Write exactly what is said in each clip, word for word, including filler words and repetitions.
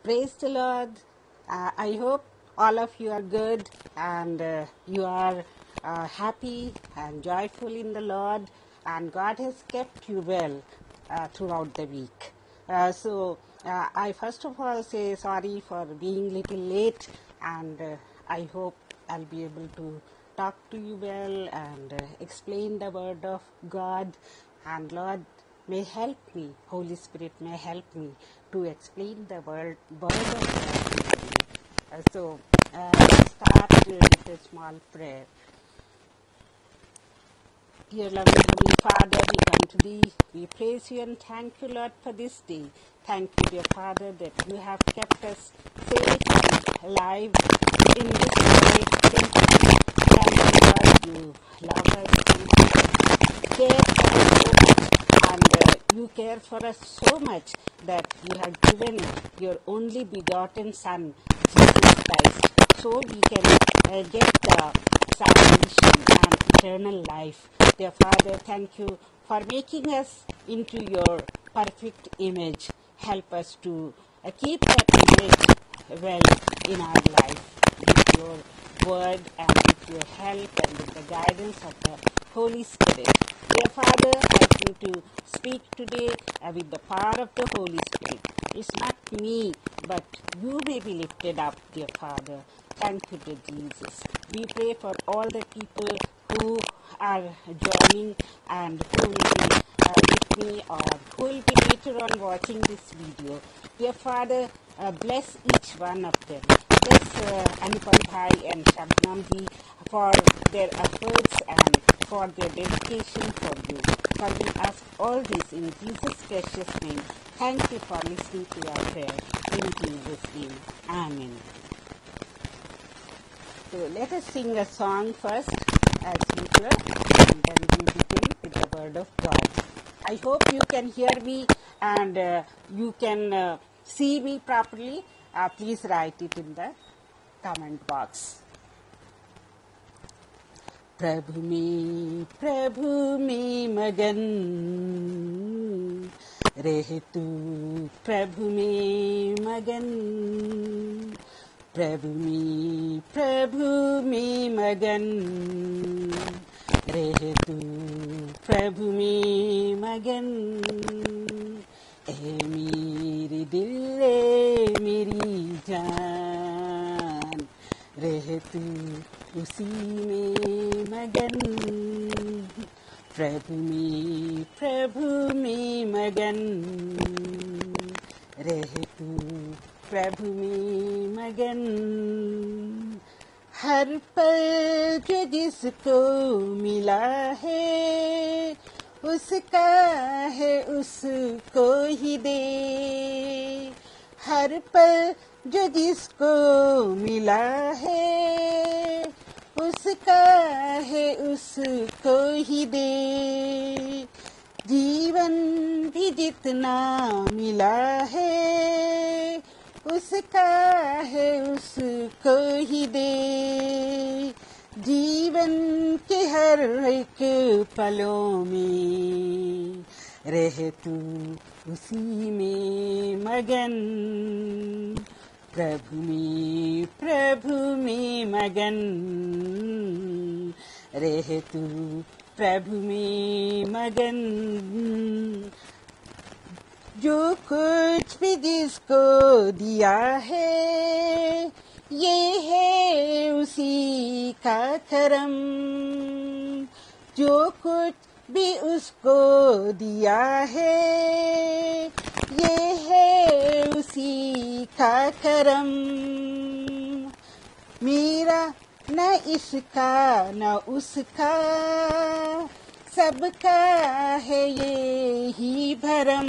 Praise the Lord. Uh, I hope all of you are good and uh, you are uh, happy and joyful in the Lord, and God has kept you well uh, throughout the week. Uh, so uh, I first of all say sorry for being little late, and uh, I hope I'll be able to talk to you well and uh, explain the word of God. And Lord, may help me, Holy Spirit may help me to explain the word, word of God to you. Uh, so, uh, let's start uh, with a small prayer. Dear loving Heavenly Father, we come to Thee. We praise You and thank You, Lord, for this day. Thank You, dear Father, that You have kept us safe and alive in this day. Thank You, thank You, Lord, You love us. Thank You, care for us so much, and uh, You care for us so much that You have given Your only begotten Son, Jesus Christ, so we can uh, get the salvation and eternal life. Dear Father, thank You for making us into Your perfect image. Help us to uh, keep that image well in our life with Your word and with Your help and with the guidance of the Holy Spirit. Dear Father, help me to speak today uh, with the power of the Holy Spirit. It's not me, but You may be lifted up, dear Father. Thank You, dear Jesus. We pray for all the people who are joining and who will be uh, with me or who will be later on watching this video. Dear Father, uh, bless each one of them. Bless uh, Anupam Bhai and Shabnam Ji for their efforts and for their dedication for You. For we ask all this in Jesus' precious name. Thank You for listening to our prayer. In Jesus' name. Amen. So let us sing a song first, as usual, and then we begin with the word of God. I hope you can hear me and uh, you can uh, see me properly. Uh, please write it in the comment box. प्रभु में प्रभु में मगन रहे तू, प्रभु में मगन, प्रभु में प्रभु में मगन रहे तू, प्रभु में मगन। ए मेरी दिल ए मेरी जान, रहे तू उसी में मगन, प्रभु में प्रभु में मगन रहे तू, प्रभु में मगन। हर पल जो जिसको मिला है उसका है उसको ही दे, हर पल जो जिसको मिला है उसका है उसको ही दे। जीवन भी जितना मिला है उसका है उसको ही दे। जीवन के हर एक पलों में रहे तू उसी में मगन, प्रभु में प्रभु में मगन रहे तू, प्रभु में मगन। जो कुछ भी जिसको दिया है ये है उसी का करम, जो कुछ भी उसको दिया है ये है उसी का करम। मेरा न इसका न उसका सबका है ये ही भरम।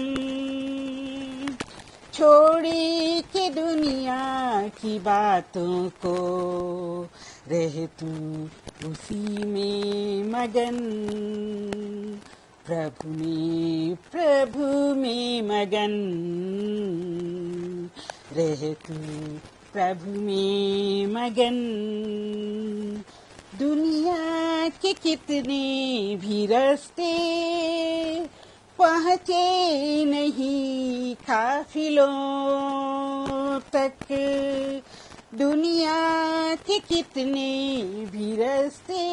छोड़ी के दुनिया की बातों को रहे तू उसी में मगन, प्रभु में प्रभु में मगन रहे तू, प्रभु में मगन। दुनिया के कितने भी रास्ते पहुँचे नहीं काफिलों, तक दुनिया के कितने भी रास्ते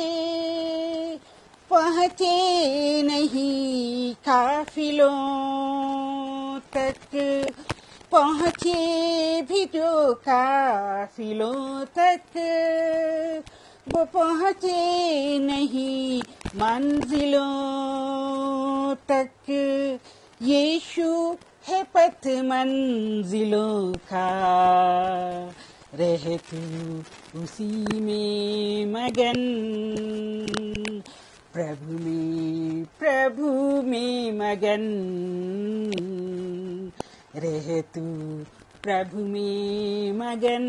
पहुँचे नहीं काफिलों तक, पहुँचे भी जो काफिलों तक वो पहुँचे नहीं मंजिलों तक। यीशु है पथ मंजिलों का, रह तू उसी में मगन, प्रभु में प्रभु में मगन, रह तू प्रभु में मगन।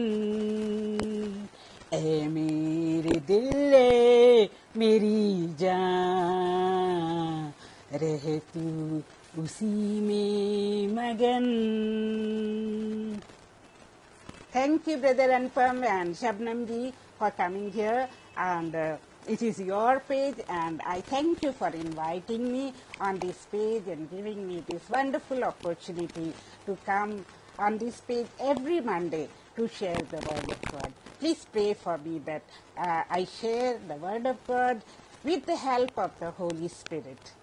ऐ मेरे दिल ए मेरी जान, रह तू उसी में मगन। Thank you, Brother Anupam and Shabnam ji, for coming here, and uh, it is your page, and I thank you for inviting me on this page and giving me this wonderful opportunity to come on this page every Monday to share the Word of God. Please pray for me that uh, I share the Word of God with the help of the Holy Spirit.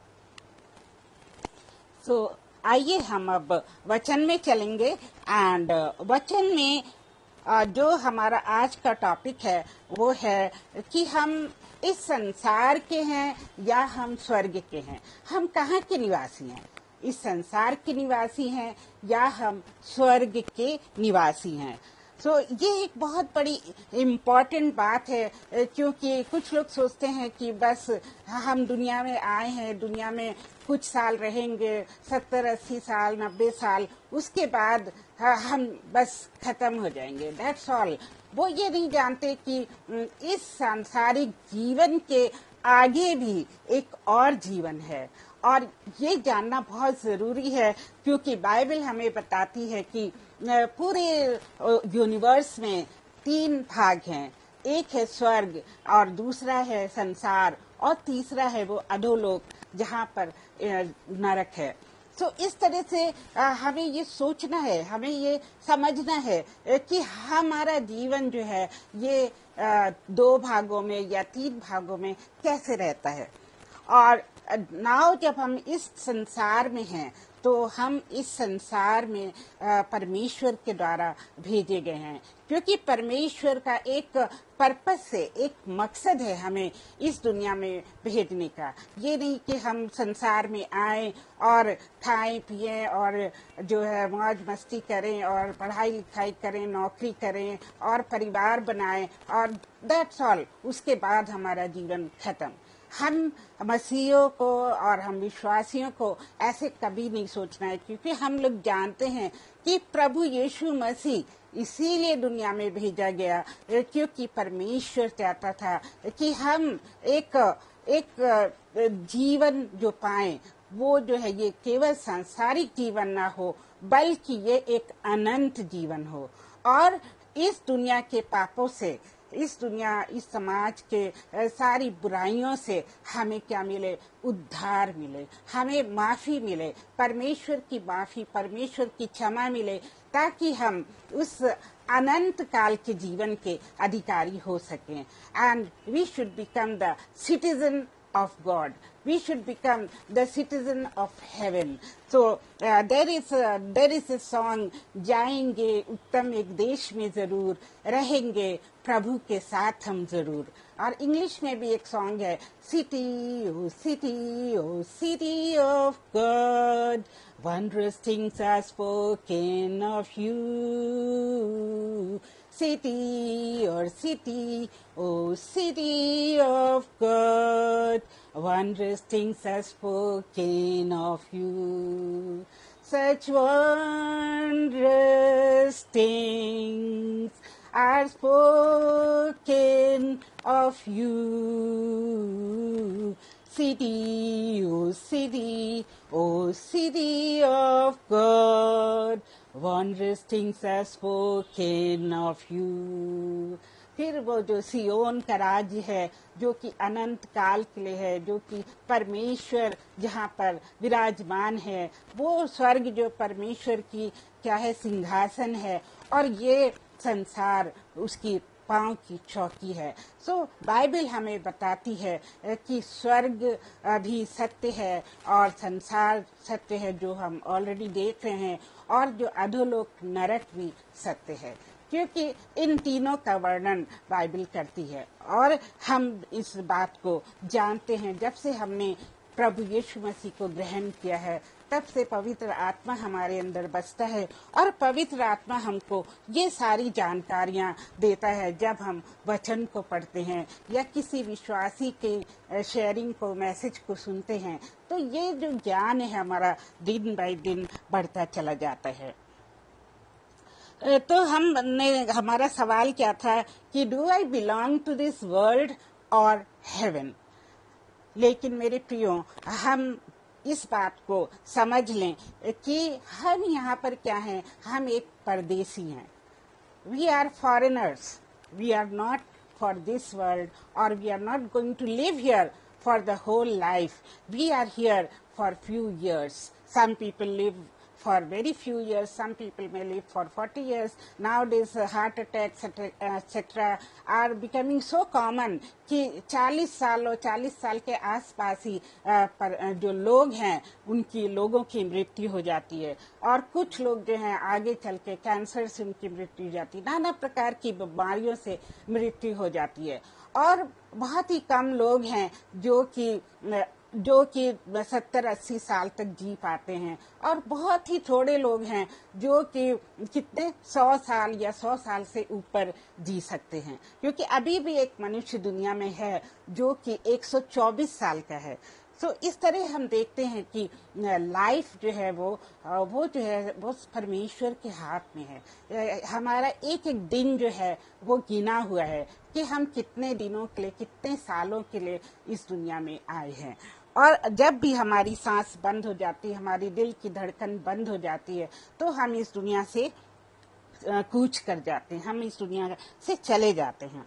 So, आइए हम अब वचन में चलेंगे, and वचन में uh, जो हमारा आज का टॉपिक है वो है कि हम इस संसार के हैं या हम स्वर्ग के हैं। हम कहाँ के निवासी हैं? इस संसार के निवासी हैं या हम स्वर्ग के निवासी हैं? सो so, ये एक बहुत बड़ी इम्पॉर्टेंट बात है, क्योंकि कुछ लोग सोचते हैं कि बस हम दुनिया में आए हैं, दुनिया में कुछ साल रहेंगे, सत्तर अस्सी साल नब्बे साल, उसके बाद हम बस खत्म हो जाएंगे, दैट्स ऑल। वो ये नहीं जानते कि इस सांसारिक जीवन के आगे भी एक और जीवन है, और ये जानना बहुत ज़रूरी है, क्योंकि बाइबल हमें बताती है कि पूरे यूनिवर्स में तीन भाग हैं। एक है स्वर्ग, और दूसरा है संसार, और तीसरा है वो अधोलोक जहाँ पर नरक है। तो इस तरह से हमें ये सोचना है, हमें ये समझना है कि हमारा जीवन जो है ये दो भागों में या तीन भागों में कैसे रहता है। और नाउ जब हम इस संसार में हैं तो हम इस संसार में परमेश्वर के द्वारा भेजे गए हैं, क्योंकि परमेश्वर का एक पर्पस से, एक मकसद है हमें इस दुनिया में भेजने का। ये नहीं कि हम संसार में आए और खाएं पिएं और जो है मौज मस्ती करें और पढ़ाई लिखाई करें, नौकरी करें और परिवार बनाएं और दैट्स ऑल, उसके बाद हमारा जीवन खत्म। हम मसीहियों को और हम विश्वासियों को ऐसे कभी नहीं सोचना है, क्योंकि हम लोग जानते हैं कि प्रभु यीशु मसीह इसीलिए दुनिया में भेजा गया, क्योंकि परमेश्वर चाहता था कि हम एक एक जीवन जो पाएं, वो जो है ये केवल सांसारिक जीवन ना हो, बल्कि ये एक अनंत जीवन हो। और इस दुनिया के पापों से, इस दुनिया, इस समाज के सारी बुराइयों से हमें क्या मिले? उद्धार मिले, हमें माफी मिले, परमेश्वर की माफी, परमेश्वर की क्षमा मिले, ताकि हम उस अनंत काल के जीवन के अधिकारी हो सकें। And we should become the citizen of God. We should become the citizen of heaven. So uh, there is a, there is a song, जाएंगे उत्तम एक देश में जरूर, रहेंगे प्रभु के साथ हम जरूर। और इंग्लिश में भी एक सॉन्ग है, city O city O city of God, wondrous things are spoken of you. City or city, oh city of God, wondrous things are spoken of you. Such wondrous things are spoken of you. City, oh city, oh city of God, wondrous things are spoken of you. फिर वो जो सियोन का राज्य है जो कि अनंत काल के लिए है, जो कि परमेश्वर जहाँ पर विराजमान है, वो स्वर्ग जो परमेश्वर की क्या है सिंहासन है, और ये संसार उसकी पांव की चौकी है। सो so, बाइबल हमें बताती है कि स्वर्ग भी सत्य है और संसार सत्य है जो हम ऑलरेडी देख रहे हैं, और जो अधोलोक नरक भी सत्य है, क्योंकि इन तीनों का वर्णन बाइबल करती है। और हम इस बात को जानते हैं जब से हमने प्रभु यीशु मसीह को ग्रहण किया है, तब से पवित्र आत्मा हमारे अंदर बसता है, और पवित्र आत्मा हमको ये सारी जानकारियाँ देता है जब हम वचन को पढ़ते हैं या किसी विश्वासी के शेयरिंग को, मैसेज को सुनते हैं, तो ये जो ज्ञान है हमारा दिन बाय दिन बढ़ता चला जाता है। तो हमने हमारा सवाल क्या था कि do I belong to this world और हेवन। लेकिन मेरे प्रियो, हम इस बात को समझ लें कि हम यहाँ पर क्या हैं, हम एक परदेसी हैं। We are foreigners, we are not for this world, और we are not going to live here for the whole life. We are here for few years. Some people live for very few years, some people may live for forty years. Nowadays uh, heart attacks et cetera are becoming so common कि चालीस साल और चालीस साल के आसपास ही uh, पर uh, जो लोग हैं उनकी लोगों की मृत्यु हो जाती है, और कुछ लोग जो हैं आगे चल के कैंसर से उनकी मृत्यु हो जाती है, नाना प्रकार की बीमारियों से मृत्यु हो जाती है, और बहुत ही कम लोग हैं जो कि uh, जो कि सत्तर अस्सी साल तक जी पाते हैं, और बहुत ही थोड़े लोग हैं जो कि कितने सौ साल या सौ साल से ऊपर जी सकते हैं, क्योंकि अभी भी एक मनुष्य दुनिया में है जो कि एक सौ चौबीस साल का है। सो so, इस तरह हम देखते हैं कि लाइफ जो है वो वो जो है वो परमेश्वर के हाथ में है। हमारा एक एक दिन जो है वो गिना हुआ है कि हम कितने दिनों के लिए, कितने सालों के लिए इस दुनिया में आए हैं, और जब भी हमारी सांस बंद हो जाती है, हमारी दिल की धड़कन बंद हो जाती है, तो हम इस दुनिया से कूच कर जाते हैं, हम इस दुनिया से चले जाते हैं।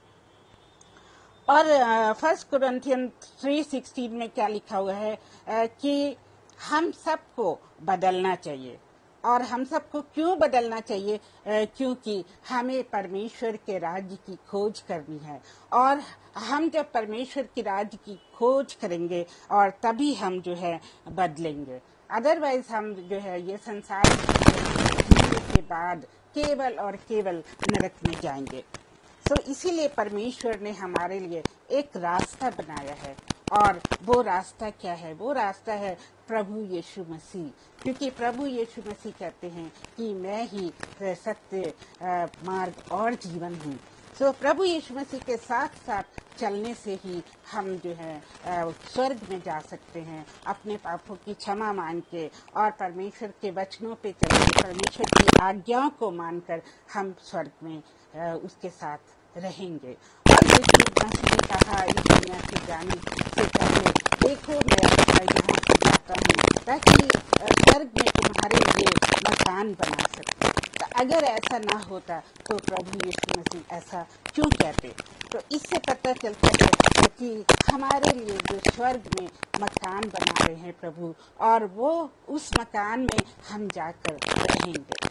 और फर्स्ट कुरिन्थियन थ्री सिक्सटीन में क्या लिखा हुआ है आ, कि हम सबको बदलना चाहिए। और हम सबको क्यों बदलना चाहिए? आ, क्योंकि हमें परमेश्वर के राज्य की खोज करनी है, और हम जब परमेश्वर के राज्य की खोज करेंगे और तभी हम जो है बदलेंगे। अदरवाइज हम जो है ये संसार के बाद केवल और केवल नरक में जाएंगे। तो इसीलिए परमेश्वर ने हमारे लिए एक रास्ता बनाया है, और वो रास्ता क्या है? वो रास्ता है प्रभु यीशु मसीह, क्योंकि प्रभु यीशु मसीह कहते हैं कि मैं ही सत्य, मार्ग और जीवन हूँ। तो प्रभु यीशु मसीह के साथ साथ चलने से ही हम जो है स्वर्ग में जा सकते हैं, अपने पापों की क्षमा मांग के, और परमेश्वर के वचनों पे चल के, परमेश्वर की आज्ञाओं को मानकर हम स्वर्ग में उसके साथ रहेंगे। और यीशु मसीह ने कहा इस दुनिया से जाने से पहले, देखो मैं यहाँ से जाता हूँ ताकि स्वर्ग में तुम्हारे लिए मकान बना सकूं। तो अगर ऐसा ना होता तो प्रभु यीशु मसीह ऐसा क्यों कहते? तो इससे पता चलता है कि हमारे लिए जो स्वर्ग में मकान बना रहे हैं प्रभु, और वो उस मकान में हम जाकर रहेंगे।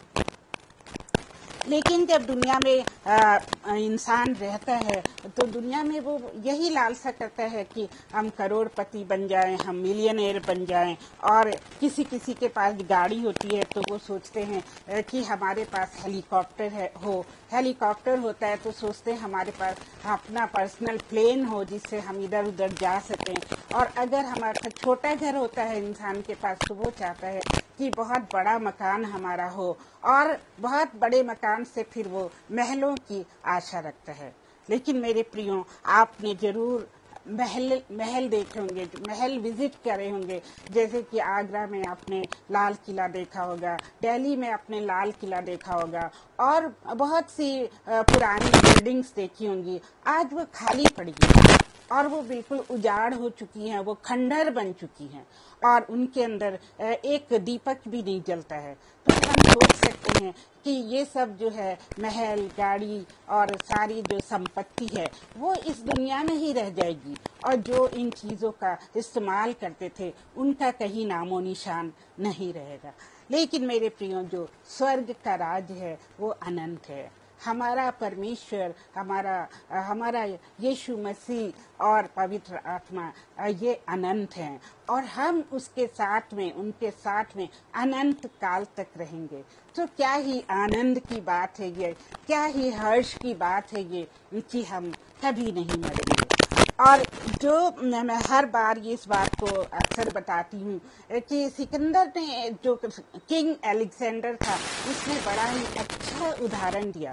लेकिन जब दुनिया में आ, इंसान रहता है तो दुनिया में वो यही लालसा करता है कि हम करोड़पति बन जाएं, हम मिलियनेयर बन जाएं, और किसी किसी के पास गाड़ी होती है तो वो सोचते हैं कि हमारे पास हेलीकॉप्टर है हो हेलीकॉप्टर होता है तो सोचते हैं हमारे पास अपना पर्सनल प्लेन हो जिससे हम इधर उधर जा सकें। और अगर हमारा छोटा घर होता है इंसान के पास तो वो चाहता है कि बहुत बड़ा मकान हमारा हो, और बहुत बड़े मकान से फिर वो महलों की आशा रखता है। लेकिन मेरे प्रियो, आपने जरूर महल महल देखे होंगे, महल विजिट करे होंगे, जैसे कि आगरा में आपने लाल किला देखा होगा, दिल्ली में आपने लाल किला देखा होगा, और बहुत सी पुरानी बिल्डिंग्स देखी होंगी। आज वो खाली पड़ी है, और वो बिल्कुल उजाड़ हो चुकी हैं, वो खंडहर बन चुकी हैं और उनके अंदर एक दीपक भी नहीं जलता है। तो हम सोच सकते हैं कि ये सब जो है महल, गाड़ी और सारी जो संपत्ति है वो इस दुनिया में ही रह जाएगी और जो इन चीज़ों का इस्तेमाल करते थे उनका कहीं नामो निशान नहीं रहेगा। लेकिन मेरे प्रियो, जो स्वर्ग का राज है वो अनंत है। हमारा परमेश्वर, हमारा हमारा यीशु मसीह और पवित्र आत्मा ये अनंत हैं और हम उसके साथ में, उनके साथ में अनंत काल तक रहेंगे। तो क्या ही आनंद की बात है ये, क्या ही हर्ष की बात है ये कि हम कभी नहीं मरेंगे। और जो मैं हर बार ये इस बात को अक्सर बताती हूँ कि सिकंदर ने, जो किंग अलेक्जेंडर था, उसने बड़ा ही अच्छा उदाहरण दिया।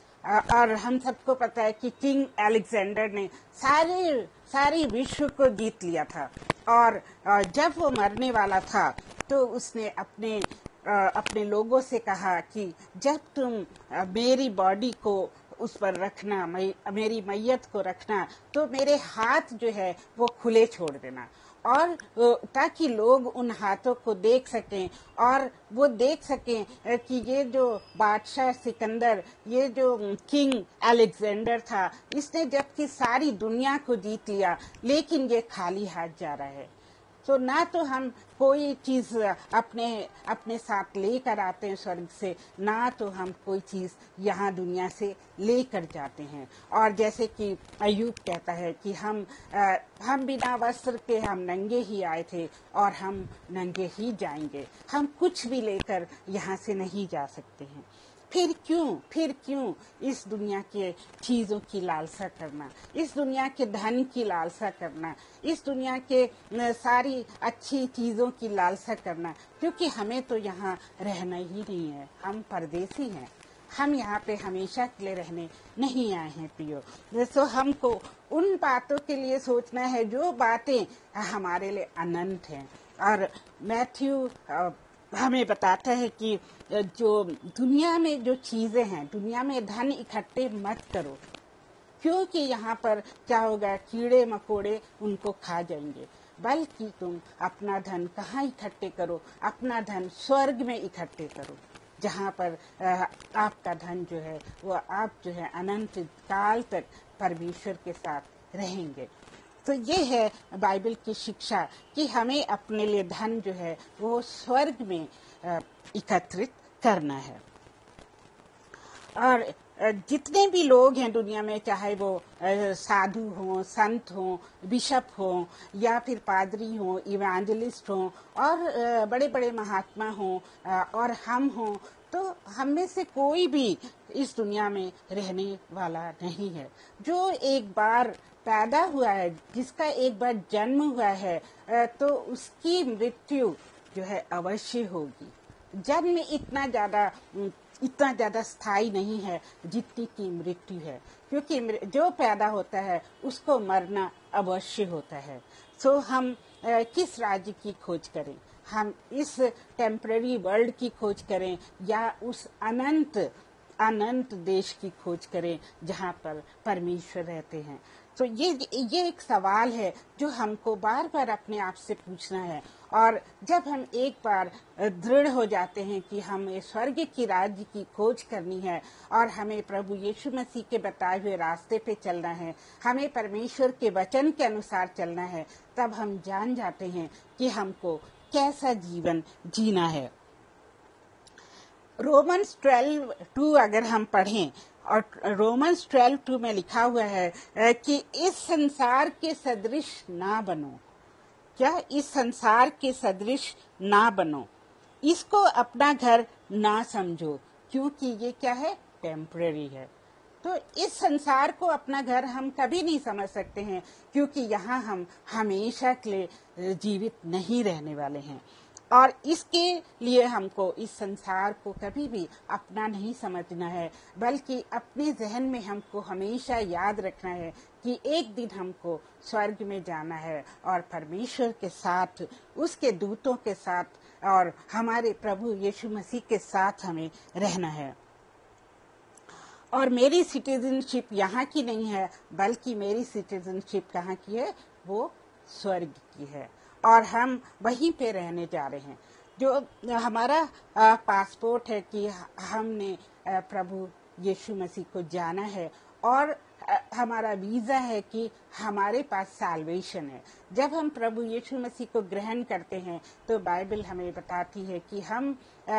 और हम सबको पता है कि किंग अलेक्जेंडर ने सारे सारी विश्व को जीत लिया था और जब वो मरने वाला था तो उसने अपने अपने लोगों से कहा कि जब तुम मेरी बॉडी को उस पर रखना, मेरी मैयत को रखना, तो मेरे हाथ जो है वो खुले छोड़ देना और ताकि लोग उन हाथों को देख सकें और वो देख सकें कि ये जो बादशाह सिकंदर, ये जो किंग अलेक्जेंडर था, इसने जबकि सारी दुनिया को जीत लिया लेकिन ये खाली हाथ जा रहा है। तो ना तो हम कोई चीज़ अपने अपने साथ लेकर आते हैं स्वर्ग से, ना तो हम कोई चीज़ यहाँ दुनिया से लेकर जाते हैं। और जैसे कि अय्यूब कहता है कि हम आ, हम बिना वस्त्र के हम नंगे ही आए थे और हम नंगे ही जाएंगे। हम कुछ भी लेकर यहाँ से नहीं जा सकते हैं। फिर क्यों फिर क्यों इस दुनिया के चीज़ों की लालसा करना, इस दुनिया के धन की लालसा करना, इस दुनिया के सारी अच्छी चीज़ों की लालसा करना, क्योंकि हमें तो यहाँ रहना ही नहीं है। हम परदेसी हैं, हम यहाँ पे हमेशा के लिए रहने नहीं आए हैं प्रियो। तो हमको उन बातों के लिए सोचना है जो बातें हमारे लिए अनंत हैं। और मैथ्यू हमें बताता है कि जो दुनिया में जो चीज़ें हैं, दुनिया में धन इकट्ठे मत करो, क्योंकि यहाँ पर क्या होगा, कीड़े मकोड़े उनको खा जाएंगे। बल्कि तुम अपना धन कहाँ इकट्ठे करो, अपना धन स्वर्ग में इकट्ठे करो, जहाँ पर आपका धन जो है वो आप जो है अनंत काल तक परमेश्वर के साथ रहेंगे। तो ये है बाइबल की शिक्षा कि हमें अपने लिए धन जो है वो स्वर्ग में एकत्रित करना है। और जितने भी लोग हैं दुनिया में, चाहे वो साधु हों, संत हों, बिशप हों या फिर पादरी हों, इवेंजलिस्ट हों और बड़े बड़े महात्मा हों और हम हों, तो हम में से कोई भी इस दुनिया में रहने वाला नहीं है। जो एक बार पैदा हुआ है, जिसका एक बार जन्म हुआ है, तो उसकी मृत्यु जो है अवश्य होगी। जन्म इतना ज्यादा इतना ज्यादा स्थायी नहीं है जितनी की मृत्यु है, क्योंकि जो पैदा होता है उसको मरना अवश्य होता है। सो हम किस राज्य की खोज करें? हम इस टेम्पररी वर्ल्ड की खोज करें या उस अनंत अनंत देश की खोज करें जहाँ पर परमेश्वर रहते हैं? तो ये ये एक सवाल है जो हमको बार बार अपने आप से पूछना है। और जब हम एक बार दृढ़ हो जाते हैं कि हमें स्वर्ग की राज्य की खोज करनी है और हमें प्रभु यीशु मसीह के बताए हुए रास्ते पे चलना है, हमें परमेश्वर के वचन के अनुसार चलना है, तब हम जान जाते हैं कि हमको कैसा जीवन जीना है। रोमन्स ट्वेल्व टू अगर हम पढ़ें, और रोमन्स ट्वेल्व टू में लिखा हुआ है कि इस संसार के सदृश ना बनो। क्या? इस संसार के सदृश ना बनो, इसको अपना घर ना समझो, क्योंकि ये क्या है? टेम्पररी है। तो इस संसार को अपना घर हम कभी नहीं समझ सकते हैं, क्योंकि यहाँ हम हमेशा के लिए जीवित नहीं रहने वाले हैं। और इसके लिए हमको इस संसार को कभी भी अपना नहीं समझना है, बल्कि अपने जहन में हमको हमेशा याद रखना है कि एक दिन हमको स्वर्ग में जाना है और परमेश्वर के साथ, उसके दूतों के साथ और हमारे प्रभु यीशु मसीह के साथ हमें रहना है। और मेरी सिटीजनशिप यहाँ की नहीं है, बल्कि मेरी सिटीजनशिप कहाँ की है, वो स्वर्ग की है, और हम वहीं पे रहने जा रहे हैं। जो हमारा पासपोर्ट है कि हमने प्रभु यीशु मसीह को जाना है, और हमारा वीजा है कि हमारे पास साल्वेशन है। जब हम प्रभु यीशु मसीह को ग्रहण करते हैं तो बाइबल हमें बताती है कि हम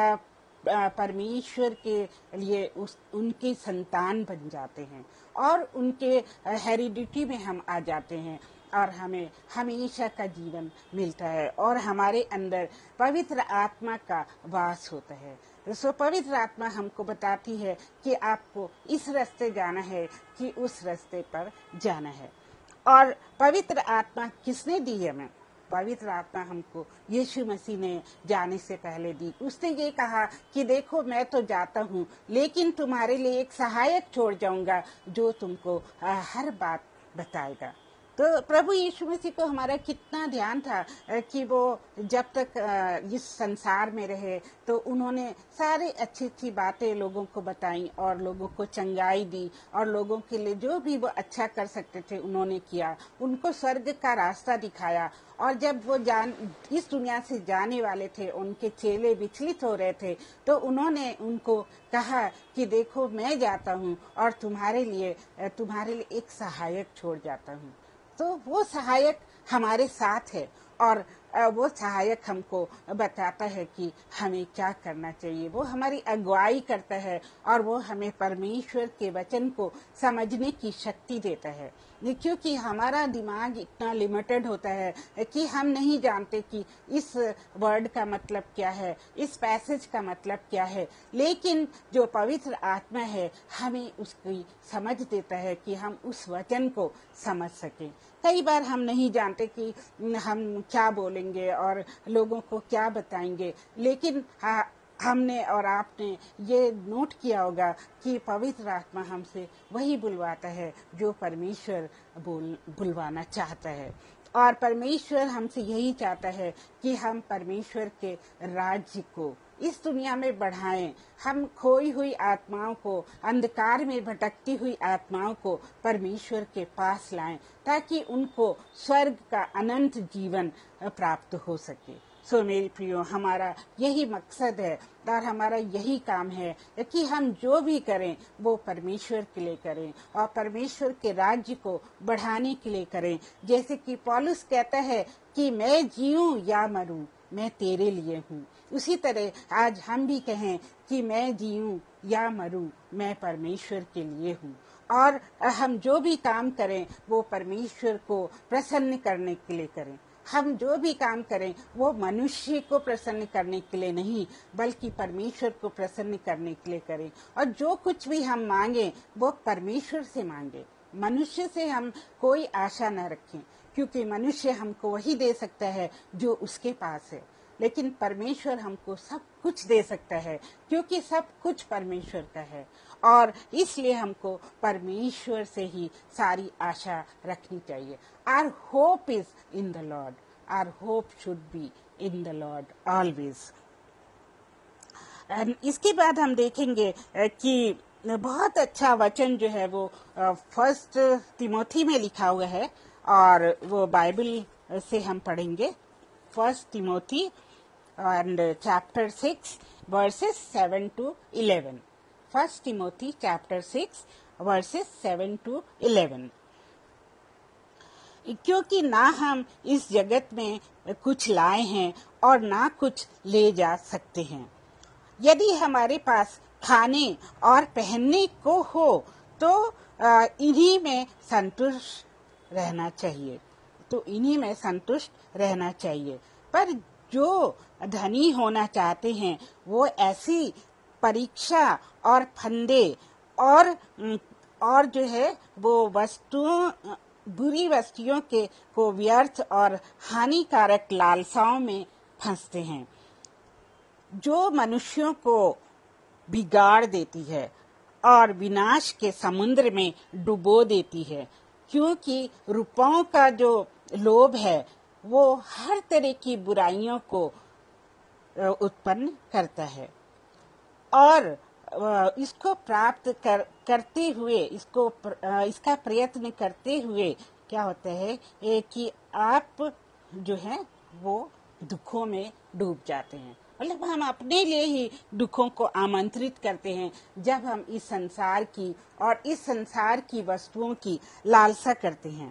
परमेश्वर के लिए उस उनके संतान बन जाते हैं, और उनके हेरिडिटी में हम आ जाते हैं, और हमें हमेशा का जीवन मिलता है, और हमारे अंदर पवित्र आत्मा का वास होता है। सो पवित्र आत्मा हमको बताती है कि आपको इस रास्ते जाना है कि उस रास्ते पर जाना है। और पवित्र आत्मा किसने दी है? हमें पवित्र आत्मा हमको यीशु मसीह ने जाने से पहले दी। उसने ये कहा कि देखो, मैं तो जाता हूँ, लेकिन तुम्हारे लिए एक सहायक छोड़ जाऊंगा जो तुमको हर बात बताएगा। तो प्रभु यीशु मसीह को हमारा कितना ध्यान था कि वो जब तक इस संसार में रहे तो उन्होंने सारी अच्छी अच्छी बातें लोगों को बताई, और लोगों को चंगाई दी, और लोगों के लिए जो भी वो अच्छा कर सकते थे उन्होंने किया, उनको स्वर्ग का रास्ता दिखाया। और जब वो जान इस दुनिया से जाने वाले थे, उनके चेले विचलित हो रहे थे, तो उन्होंने उनको कहा कि देखो, मैं जाता हूँ और तुम्हारे लिए तुम्हारे लिए एक सहायक छोड़ जाता हूँ। तो वो सहायक हमारे साथ है, और वो सहायक हमको बताता है कि हमें क्या करना चाहिए। वो हमारी अगुवाई करता है, और वो हमें परमेश्वर के वचन को समझने की शक्ति देता है, क्योंकि हमारा दिमाग इतना लिमिटेड होता है कि हम नहीं जानते कि इस वर्ड का मतलब क्या है, इस पैसेज का मतलब क्या है। लेकिन जो पवित्र आत्मा है हमें उसकी समझ देता है कि हम उस वचन को समझ सकें। कई बार हम नहीं जानते कि हम क्या बोलेंगे और लोगों को क्या बताएंगे, लेकिन हमने और आपने ये नोट किया होगा कि पवित्र आत्मा हमसे वही बुलवाता है जो परमेश्वर बोल बुलवाना चाहता है। और परमेश्वर हमसे यही चाहता है कि हम परमेश्वर के राज्य को इस दुनिया में बढ़ाएं। हम खोई हुई आत्माओं को, अंधकार में भटकती हुई आत्माओं को परमेश्वर के पास लाएं, ताकि उनको स्वर्ग का अनंत जीवन प्राप्त हो सके। सो मेरी प्रियो, हमारा यही मकसद है और हमारा यही काम है कि हम जो भी करें वो परमेश्वर के लिए करें, और परमेश्वर के राज्य को बढ़ाने के लिए करें। जैसे कि पौलुस कहता है कि मैं जीऊं या मरूं, मैं तेरे लिए हूँ। उसी तरह आज हम भी कहें कि मैं जीऊं या मरूं, मैं परमेश्वर के लिए हूँ। और हम जो भी काम करें वो परमेश्वर को प्रसन्न करने के लिए करें। हम जो भी काम करें वो मनुष्य को प्रसन्न करने के लिए नहीं, बल्कि परमेश्वर को प्रसन्न करने के लिए करें। और जो कुछ भी हम मांगे वो परमेश्वर से मांगे, मनुष्य से हम कोई आशा न रखें, क्योंकि मनुष्य हमको वही दे सकता है जो उसके पास है, लेकिन परमेश्वर हमको सब कुछ दे सकता है, क्योंकि सब कुछ परमेश्वर का है। और इसलिए हमको परमेश्वर से ही सारी आशा रखनी चाहिए। Our hope is in the Lord. Our hope should be in the Lord always. इसके बाद हम देखेंगे कि बहुत अच्छा वचन जो है वो फर्स्ट तिमोथी में लिखा हुआ है, और वो बाइबल से हम पढ़ेंगे। First Timothy and chapter six verses seven to eleven. First Timothy chapter six verses seven to eleven. क्योंकि ना हम इस जगत में कुछ लाए हैं और ना कुछ ले जा सकते हैं। यदि हमारे पास खाने और पहनने को हो तो इन्हीं में संतुष्ट रहना चाहिए तो इन्हीं में संतुष्ट रहना चाहिए। पर जो धनी होना चाहते हैं वो ऐसी परीक्षा और फंदे और और जो है वो वस्तुओं बुरी वस्तुओं के को व्यर्थ और हानिकारक लालसाओं में फंसते हैं, जो मनुष्यों को बिगाड़ देती है और विनाश के समुद्र में डुबो देती है। क्योंकि रुपयों का जो लोभ है वो हर तरह की बुराइयों को उत्पन्न करता है, और अ, इसको प्राप्त कर, करते हुए इसको प्र- अ, इसका प्रयत्न करते हुए क्या होता है ए, कि आप जो है वो दुखों में डूब जाते हैं। मतलब हम अपने लिए ही दुखों को आमंत्रित करते हैं जब हम इस संसार की और इस संसार की वस्तुओं की लालसा करते हैं।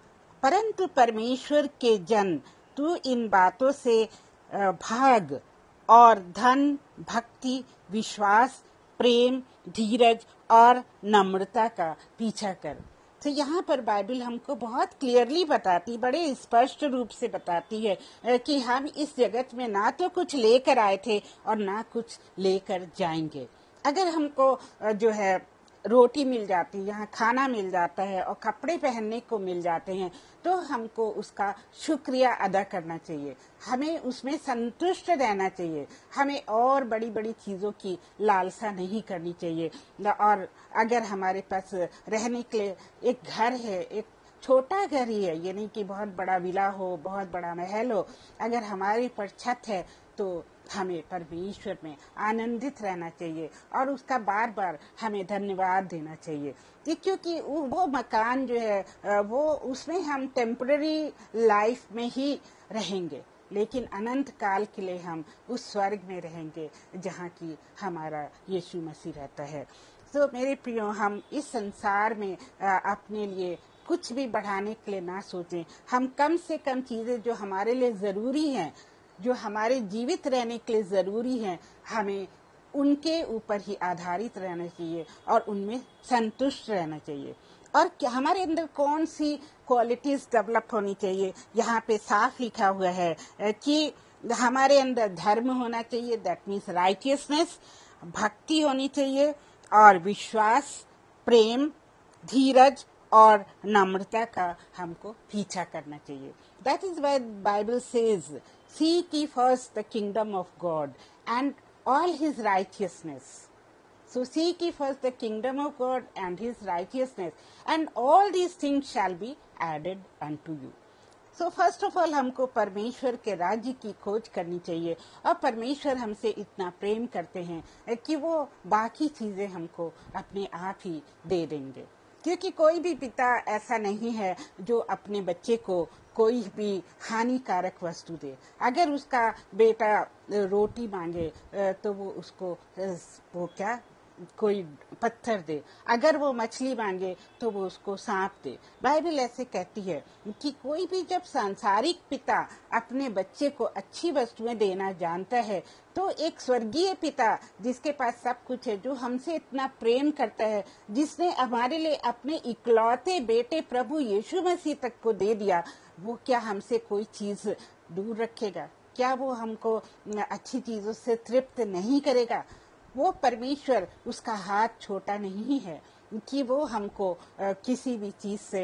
परंतु परमेश्वर के जन, तू इन बातों से अ, भाग और धन, भक्ति, विश्वास, प्रेम, धीरज और नम्रता का पीछा कर। तो यहाँ पर बाइबल हमको बहुत क्लियरली बताती, बड़े स्पष्ट रूप से बताती है अ, कि हम इस जगत में ना तो कुछ लेकर आए थे और ना कुछ लेकर जाएंगे। अगर हमको अ, जो है रोटी मिल जाती है, यहाँ खाना मिल जाता है और कपड़े पहनने को मिल जाते हैं, तो हमको उसका शुक्रिया अदा करना चाहिए, हमें उसमें संतुष्ट रहना चाहिए, हमें और बड़ी बड़ी चीज़ों की लालसा नहीं करनी चाहिए। और अगर हमारे पास रहने के लिए एक घर है, एक छोटा घर ही है, ये नहीं कि बहुत बड़ा विला हो, बहुत बड़ा महल हो, अगर हमारे पर छत है तो हमें परमेश्वर में आनंदित रहना चाहिए और उसका बार बार हमें धन्यवाद देना चाहिए, क्योंकि वो मकान जो है वो उसमें हम टेम्पररी लाइफ में ही रहेंगे, लेकिन अनंत काल के लिए हम उस स्वर्ग में रहेंगे जहाँ की हमारा यीशु मसीह रहता है। तो मेरे प्रियो, हम इस संसार में अपने लिए कुछ भी बढ़ाने के लिए ना सोचें। हम कम से कम चीज़ें जो हमारे लिए ज़रूरी हैं, जो हमारे जीवित रहने के लिए ज़रूरी हैं, हमें उनके ऊपर ही आधारित रहना चाहिए और उनमें संतुष्ट रहना चाहिए। और क्या हमारे अंदर कौन सी क्वालिटीज डेवलप होनी चाहिए, यहाँ पे साफ लिखा हुआ है कि हमारे अंदर धर्म होना चाहिए, दैट मीन्स राइटियसनेस, भक्ति होनी चाहिए और विश्वास, प्रेम, धीरज और नम्रता का हमको पीछा करना चाहिए। That is why Bible says, seek ye first the kingdom of God and all his righteousness. So seek ye first the kingdom of God and his righteousness, and all these things shall be added unto you. So first of all हमको परमेश्वर के राज्य की खोज करनी चाहिए, और परमेश्वर हमसे इतना प्रेम करते हैं कि वो बाकी चीजें हमको अपने आप ही दे देंगे, क्योंकि कोई भी पिता ऐसा नहीं है जो अपने बच्चे को कोई भी हानिकारक वस्तु दे। अगर उसका बेटा रोटी मांगे तो वो उसको वो क्या कोई पत्थर दे, अगर वो मछली मांगे तो वो उसको सांप दे। बाइबल ऐसे कहती है कि कोई भी जब सांसारिक पिता अपने बच्चे को अच्छी वस्तुएं देना जानता है, तो एक स्वर्गीय पिता जिसके पास सब कुछ है, जो हमसे इतना प्रेम करता है, जिसने हमारे लिए अपने इकलौते बेटे प्रभु यीशु मसीह तक को दे दिया, वो क्या हमसे कोई चीज दूर रखेगा? क्या वो हमको अच्छी चीजों से तृप्त नहीं करेगा? वो परमेश्वर, उसका हाथ छोटा नहीं है कि वो हमको किसी भी चीज से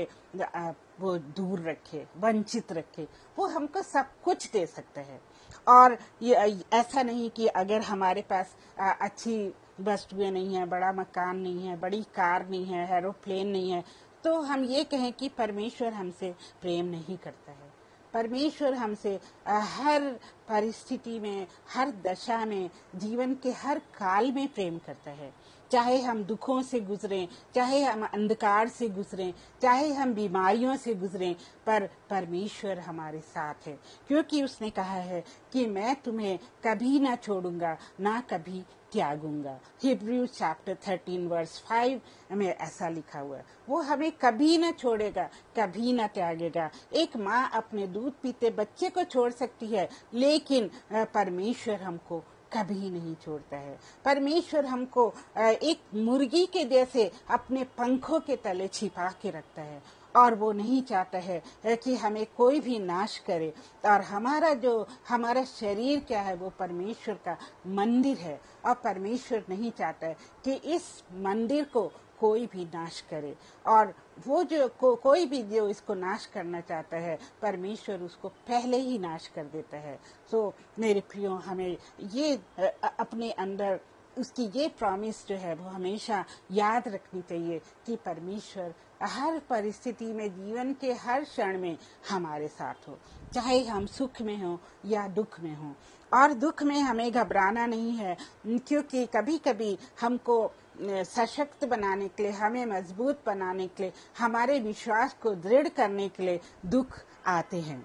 वो दूर रखे, वंचित रखे। वो हमको सब कुछ दे सकते हैं। और ये ऐसा नहीं कि अगर हमारे पास अच्छी वस्तुएं नहीं है, बड़ा मकान नहीं है, बड़ी कार नहीं है, एरोप्लेन नहीं है, तो हम ये कहें कि परमेश्वर हमसे प्रेम नहीं करता है। परमेश्वर हमसे हर परिस्थिति में, हर दशा में, जीवन के हर काल में प्रेम करता है। चाहे हम दुखों से गुजरें, चाहे हम अंधकार से गुजरें, चाहे हम बीमारियों से गुजरें, पर परमेश्वर हमारे साथ है, क्योंकि उसने कहा है कि मैं तुम्हें कभी ना छोड़ूंगा, ना कभी त्यागूंगा। Hebrew chapter thirteen verse five में ऐसा लिखा हुआ है। वो हमें कभी ना छोड़ेगा, कभी ना त्यागेगा। एक माँ अपने दूध पीते बच्चे को छोड़ सकती है, लेकिन परमेश्वर हमको कभी नहीं छोड़ता है। परमेश्वर हमको एक मुर्गी के जैसे अपने पंखों के तले छिपा के रखता है, और वो नहीं चाहता है कि हमें कोई भी नाश करे। और हमारा जो हमारा शरीर क्या है, वो परमेश्वर का मंदिर है, और परमेश्वर नहीं चाहता है कि इस मंदिर को कोई भी नाश करे। और वो जो को, कोई भी जो इसको नाश करना चाहता है, परमेश्वर उसको पहले ही नाश कर देता है। सो मेरे प्रियो, हमें ये अपने अंदर उसकी ये प्रॉमिस जो है वो हमेशा याद रखनी चाहिए कि परमेश्वर हर परिस्थिति में, जीवन के हर क्षण में हमारे साथ हो, चाहे हम सुख में हो या दुख में हो। और दुख में हमें घबराना नहीं है, क्योंकि कभी कभी हमको सशक्त बनाने के लिए, हमें मजबूत बनाने के लिए, हमारे विश्वास को दृढ़ करने के लिए दुख आते हैं।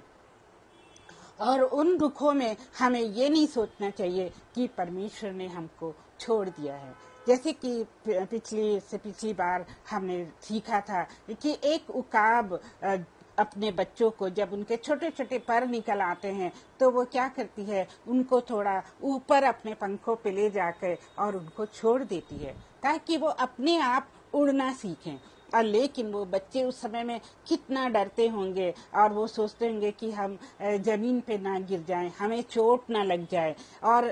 और उन दुखों में हमें ये नहीं सोचना चाहिए कि परमेश्वर ने हमको छोड़ दिया है। जैसे कि पिछली से पिछली बार हमने सीखा था कि एक उकाब अपने बच्चों को जब उनके छोटे छोटे पर निकल आते हैं तो वो क्या करती है, उनको थोड़ा ऊपर अपने पंखों पे ले जाकर और उनको छोड़ देती है ताकि वो अपने आप उड़ना सीखें। और लेकिन वो बच्चे उस समय में कितना डरते होंगे और वो सोचते होंगे कि हम जमीन पे ना गिर जाएं, हमें चोट ना लग जाए। और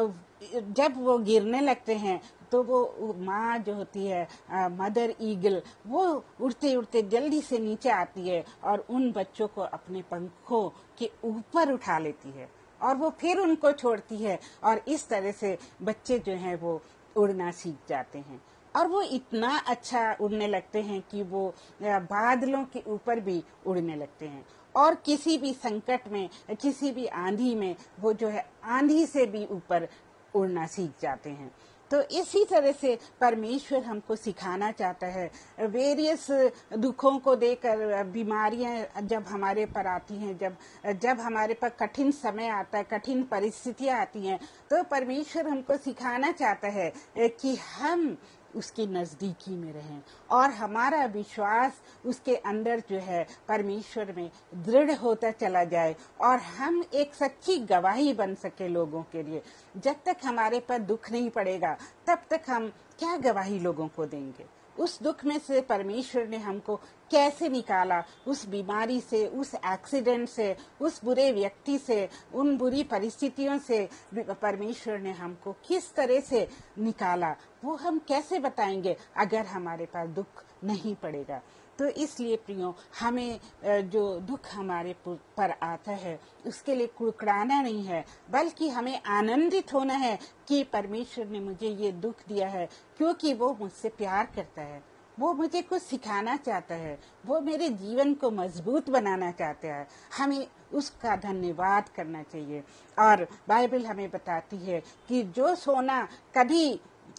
जब वो गिरने लगते हैं तो वो माँ जो होती है, मदर ईगल, वो उड़ते उड़ते जल्दी से नीचे आती है और उन बच्चों को अपने पंखों के ऊपर उठा लेती है और वो फिर उनको छोड़ती है। और इस तरह से बच्चे जो हैं वो उड़ना सीख जाते हैं और वो इतना अच्छा उड़ने लगते हैं कि वो बादलों के ऊपर भी उड़ने लगते हैं और किसी भी संकट में, किसी भी आंधी में वो जो है आंधी से भी ऊपर उड़ना सीख जाते हैं। तो इसी तरह से परमेश्वर हमको सिखाना चाहता है। वेरियस दुखों को देकर, बीमारियां जब हमारे पर आती हैं, जब जब हमारे पर कठिन समय आता है, कठिन परिस्थितियां आती हैं, तो परमेश्वर हमको सिखाना चाहता है कि हम उसकी नजदीकी में रहें और हमारा विश्वास उसके अंदर जो है परमेश्वर में दृढ़ होता चला जाए और हम एक सच्ची गवाही बन सके लोगों के लिए। जब तक हमारे पर दुख नहीं पड़ेगा तब तक हम क्या गवाही लोगों को देंगे। उस दुख में से परमेश्वर ने हमको कैसे निकाला, उस बीमारी से, उस एक्सीडेंट से, उस बुरे व्यक्ति से, उन बुरी परिस्थितियों से परमेश्वर ने हमको किस तरह से निकाला, वो हम कैसे बताएंगे अगर हमारे पास दुख नहीं पड़ेगा। तो इसलिए प्रियो, हमें जो दुख हमारे पर आता है उसके लिए कुड़कुड़ाना नहीं है, बल्कि हमें आनंदित होना है कि परमेश्वर ने मुझे ये दुख दिया है क्योंकि वो मुझसे प्यार करता है, वो मुझे कुछ सिखाना चाहता है, वो मेरे जीवन को मजबूत बनाना चाहता है। हमें उसका धन्यवाद करना चाहिए। और बाइबल हमें बताती है कि जो सोना कभी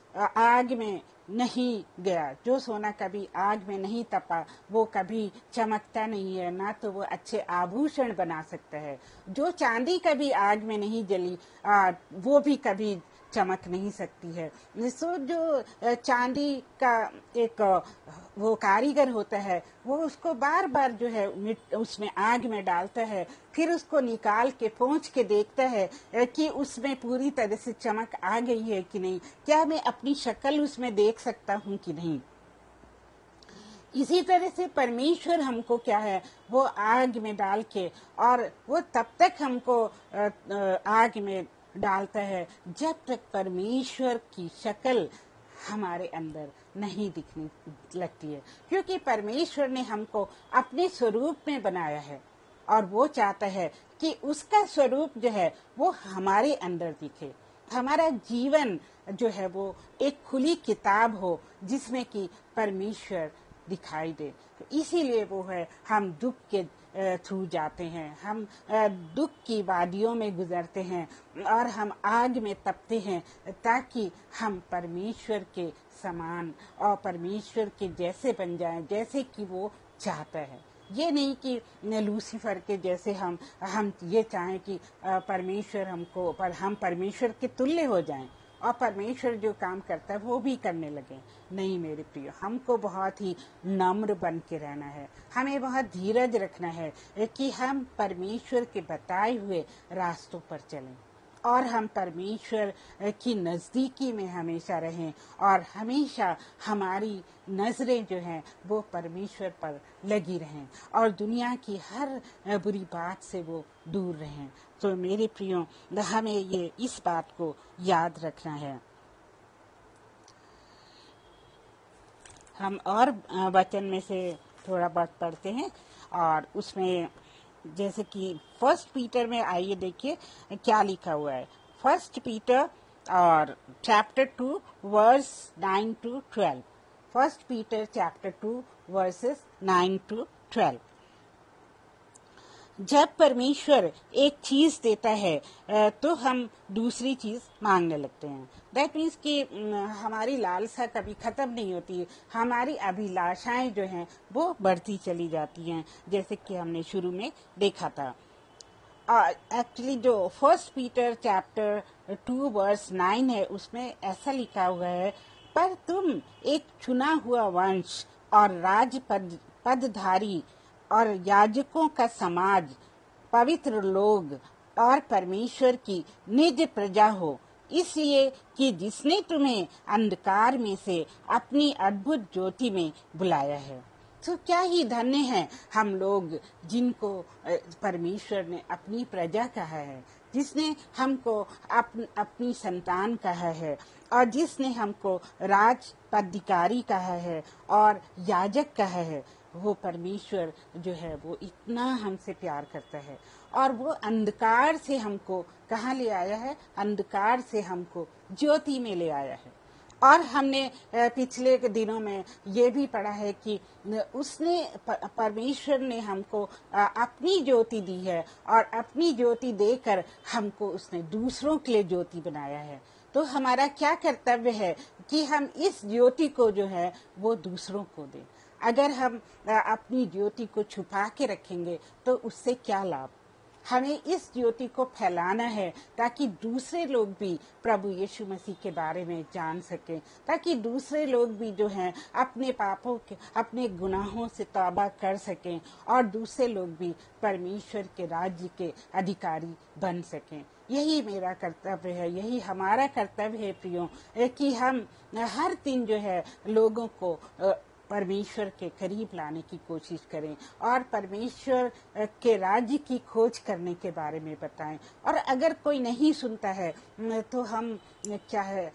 आग में नहीं गया, जो सोना कभी आग में नहीं तपा, वो कभी चमकता नहीं है, ना तो वो अच्छे आभूषण बना सकता है। जो चांदी कभी आग में नहीं जली, आ, वो भी कभी चमक नहीं सकती है। सो जो चांदी का एक वो कारीगर होता है, वो उसको बार बार जो है उसमें आग में डालता है, फिर उसको निकाल के पोंछ के देखता है कि उसमें पूरी तरह से चमक आ गई है कि नहीं, क्या मैं अपनी शक्ल उसमें देख सकता हूँ कि नहीं। इसी तरह से परमेश्वर हमको क्या है, वो आग में डाल के, और वो तब तक हमको आग में डालता है जब तक परमेश्वर की शक्ल हमारे अंदर नहीं दिखने लगती है, क्योंकि परमेश्वर ने हमको अपने स्वरूप में बनाया है और वो चाहता है कि उसका स्वरूप जो है वो हमारे अंदर दिखे। हमारा जीवन जो है वो एक खुली किताब हो जिसमें कि परमेश्वर दिखाई दे। तो इसीलिए वो है हम दुख के थ्रू जाते हैं, हम दुख की वादियों में गुजरते हैं और हम आग में तपते हैं ताकि हम परमेश्वर के समान और परमेश्वर के जैसे बन जाएं, जैसे कि वो चाहता है। ये नहीं कि लूसीफर के जैसे हम हम ये चाहें कि परमेश्वर हमको पर हम परमेश्वर के तुल्य हो जाएं और परमेश्वर जो काम करता है वो भी करने लगे। नहीं मेरे प्रिय, हमको बहुत ही नम्र बन के रहना है, हमें बहुत धीरज रखना है कि हम परमेश्वर के बताए हुए रास्तों पर चलें और हम परमेश्वर की नज़दीकी में हमेशा रहें और हमेशा हमारी नज़रें जो हैं वो परमेश्वर पर लगी रहें और दुनिया की हर बुरी बात से वो दूर रहें। तो मेरे प्रियो, हमें ये इस बात को याद रखना है। हम और वचन में से थोड़ा बहुत पढ़ते हैं और उसमें जैसे कि फर्स्ट पीटर में आइए देखिए क्या लिखा हुआ है। फर्स्ट पीटर और chapter two verse nine to twelve. First Peter chapter two verses nine to twelve. जब परमेश्वर एक चीज देता है तो हम दूसरी चीज मांगने लगते हैं। दैट मीन्स कि हमारी लालसा कभी खत्म नहीं होती, हमारी अभिलाषाएं जो हैं वो बढ़ती चली जाती हैं, जैसे कि हमने शुरू में देखा था। एक्चुअली uh, जो first Peter chapter two verse nine है उसमें ऐसा लिखा हुआ है, पर तुम एक चुना हुआ वंश और राज पद पदधारी और याजकों का समाज, पवित्र लोग और परमेश्वर की निज प्रजा हो, इसलिए कि जिसने तुम्हें अंधकार में से अपनी अद्भुत ज्योति में बुलाया है। तो क्या ही धन्य है हम लोग जिनको परमेश्वर ने अपनी प्रजा कहा है, जिसने हमको अप, अपनी संतान कहा है और जिसने हमको राज पदाधिकारी कहा है और याजक कहा है। वो परमेश्वर जो है वो इतना हमसे प्यार करता है और वो अंधकार से हमको कहाँ ले आया है, अंधकार से हमको ज्योति में ले आया है। और हमने पिछले दिनों में ये भी पढ़ा है कि उसने परमेश्वर ने हमको अपनी ज्योति दी है और अपनी ज्योति देकर हमको उसने दूसरों के लिए ज्योति बनाया है। तो हमारा क्या कर्तव्य है कि हम इस ज्योति को जो है वो दूसरों को दें। अगर हम अपनी ज्योति को छुपा के रखेंगे तो उससे क्या लाभ। हमें इस ज्योति को फैलाना है ताकि दूसरे लोग भी प्रभु यीशु मसीह के बारे में जान सकें, ताकि दूसरे लोग भी जो हैं अपने पापों के, अपने गुनाहों से तौबा कर सकें और दूसरे लोग भी परमेश्वर के राज्य के अधिकारी बन सकें। यही मेरा कर्तव्य है, यही हमारा कर्तव्य है प्रियो, कि हम हर दिन जो है लोगों को परमेश्वर के करीब लाने की कोशिश करें और परमेश्वर के राज्य की खोज करने के बारे में बताएं। और अगर कोई नहीं सुनता है तो हम क्या है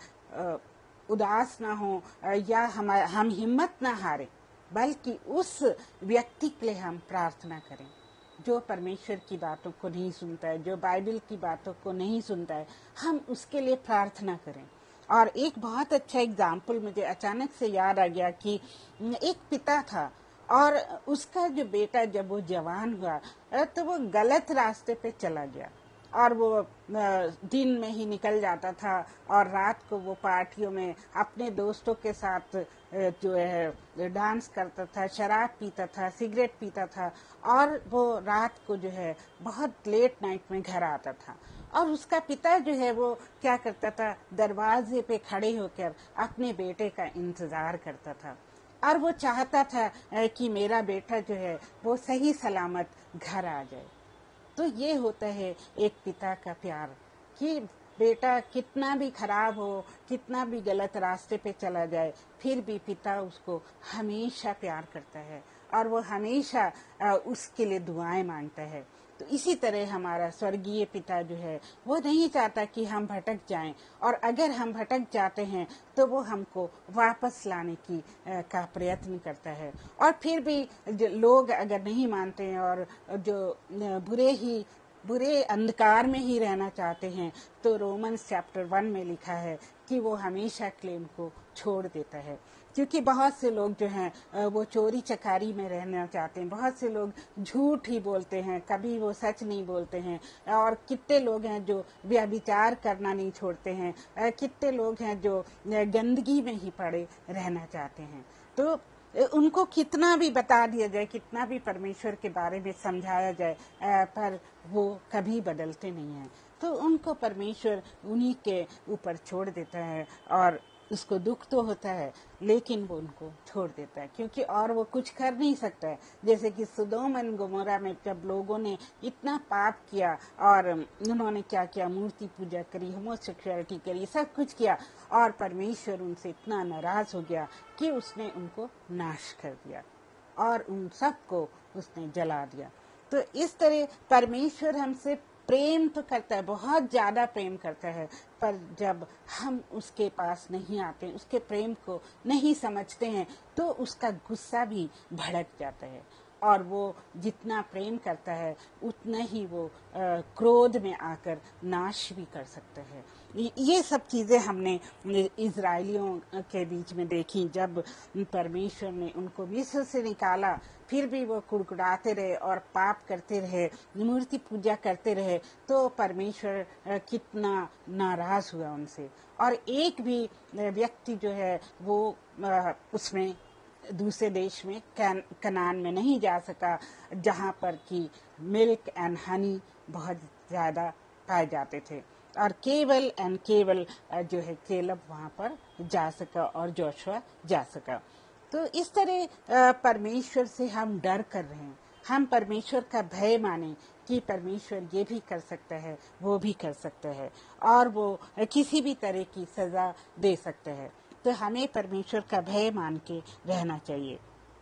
उदास ना हो या हम हम हिम्मत ना हारें, बल्कि उस व्यक्ति के लिए हम प्रार्थना करें जो परमेश्वर की बातों को नहीं सुनता है, जो बाइबल की बातों को नहीं सुनता है। हम उसके लिए प्रार्थना करें। और एक बहुत अच्छा एग्जाम्पल मुझे अचानक से याद आ गया कि एक पिता था और उसका जो बेटा जब वो जवान हुआ तो वो गलत रास्ते पे चला गया और वो दिन में ही निकल जाता था और रात को वो पार्टियों में अपने दोस्तों के साथ जो है डांस करता था, शराब पीता था, सिगरेट पीता था और वो रात को जो है बहुत लेट नाइट में घर आता था। और उसका पिता जो है वो क्या करता था, दरवाजे पे खड़े होकर अपने बेटे का इंतजार करता था और वो चाहता था कि मेरा बेटा जो है वो सही सलामत घर आ जाए। तो ये होता है एक पिता का प्यार कि बेटा कितना भी खराब हो, कितना भी गलत रास्ते पे चला जाए, फिर भी पिता उसको हमेशा प्यार करता है और वो हमेशा उसके लिए दुआएं मांगता है। तो इसी तरह हमारा स्वर्गीय पिता जो है वो नहीं चाहता कि हम भटक जाएं, और अगर हम भटक जाते हैं तो वो हमको वापस लाने की का प्रयत्न करता है। और फिर भी लोग अगर नहीं मानते हैं और जो बुरे ही बुरे अंधकार में ही रहना चाहते हैं तो रोमन्स चैप्टर वन में लिखा है कि वो हमेशा क्लेम को छोड़ देता है। क्योंकि बहुत से लोग जो हैं वो चोरी चकारी में रहना चाहते हैं, बहुत से लोग झूठ ही बोलते हैं, कभी वो सच नहीं बोलते हैं, और कितने लोग हैं जो व्यभिचार करना नहीं छोड़ते हैं, कितने लोग हैं जो गंदगी में ही पड़े रहना चाहते हैं। तो उनको कितना भी बता दिया जाए, कितना भी परमेश्वर के बारे में समझाया जाए, पर वो कभी बदलते नहीं हैं। तो उनको परमेश्वर उन्हीं के ऊपर छोड़ देता है और उसको दुख तो होता है लेकिन वो उनको छोड़ देता है, क्योंकि और वो कुछ कर नहीं सकता है। जैसे कि सदोम और गोमोरा में जब लोगों ने इतना पाप किया और उन्होंने क्या किया, मूर्ति पूजा करी, होमोसेक्सुअलिटी करी, सब कुछ किया, और परमेश्वर उनसे इतना नाराज हो गया कि उसने उनको नाश कर दिया और उन सबको उसने जला दिया। तो इस तरह परमेश्वर हमसे प्रेम तो करता है, बहुत ज्यादा प्रेम करता है, पर जब हम उसके पास नहीं आते, उसके प्रेम को नहीं समझते हैं, तो उसका गुस्सा भी भड़क जाता है और वो जितना प्रेम करता है उतना ही वो क्रोध में आकर नाश भी कर सकता है। ये सब चीज़ें हमने इजराइलियों के बीच में देखी। जब परमेश्वर ने उनको मिस्र से निकाला, फिर भी वो कुड़कुड़ाते रहे और पाप करते रहे, मूर्ति पूजा करते रहे, तो परमेश्वर कितना नाराज हुआ उनसे। और एक भी व्यक्ति जो है वो उसमें दूसरे देश में कैन, कनान में नहीं जा सका, जहाँ पर कि मिल्क एंड हनी बहुत ज़्यादा पाए जाते थे। और केवल एंड केवल जो है केलब वहाँ पर जा सका और जोशुआ जा सका। तो इस तरह परमेश्वर से हम डर कर रहे हैं, हम परमेश्वर का भय माने कि परमेश्वर ये भी कर सकता है, वो भी कर सकता है, और वो किसी भी तरह की सजा दे सकता है। तो हमें परमेश्वर का भय मान के रहना चाहिए।